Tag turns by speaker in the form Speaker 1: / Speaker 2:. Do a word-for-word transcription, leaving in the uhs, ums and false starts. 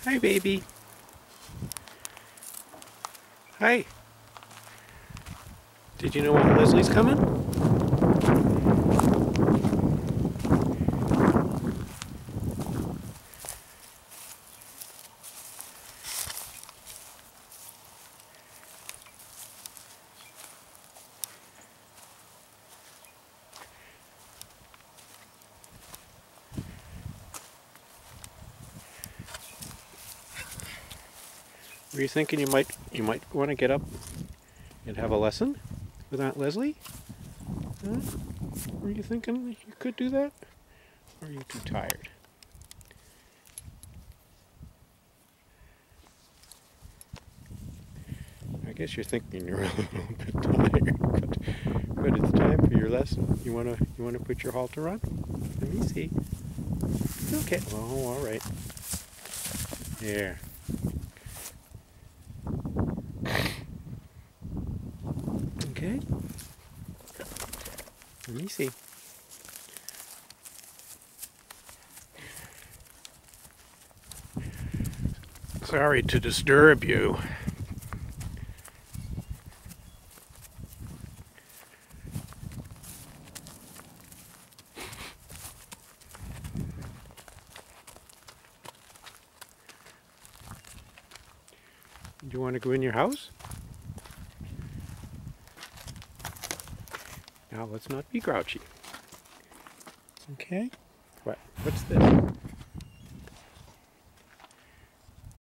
Speaker 1: Hi, baby. Hi. Did you know Aunt Leslie's coming? Were you thinking you might you might want to get up and have a lesson with Aunt Leslie? Huh? Were you thinking you could do that? Or are you too tired? I guess you're thinking you're a little bit tired, but, but it's time for your lesson. You wanna you wanna put your halter on? Let me see. Okay. Oh, all right. There. Okay. Let me see. Sorry to disturb you. Do you want to go in your house? Now let's not be grouchy. Okay? What? What's this?